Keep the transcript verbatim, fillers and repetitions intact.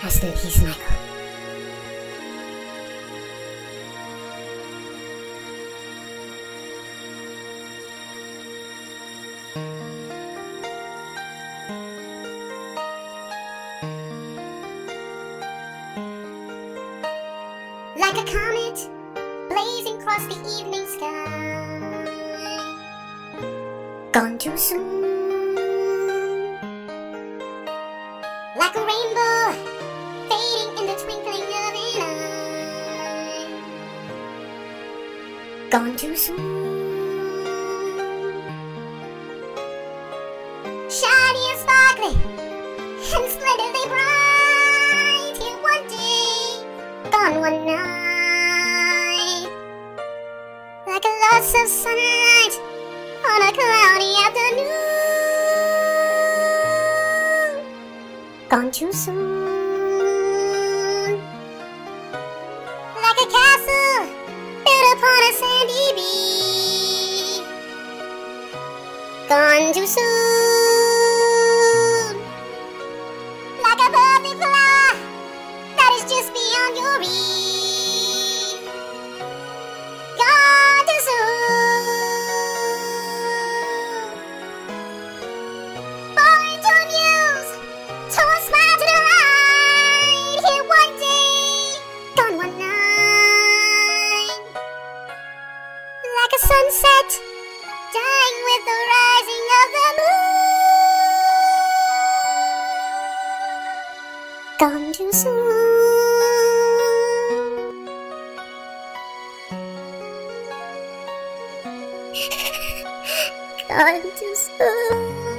Master, he's Nightcore. Like a comet blazing across the evening sky, gone too soon. Like a rainbow fading in the twinkling of an eye, gone too soon. Shiny and sparkling and splendidly bright, here one day, gone one night. Like a loss of sunlight on a cloudy afternoon, gone too soon. Like a castle built upon a sandy beach, gone too soon. Like a lovely flower that is just beyond your reach, gone too soon. Born to amuse, to a smile to the right, here one day, gone one night. Like a sunset, dying with the rising of the moon, gone too soon. Gone too soon.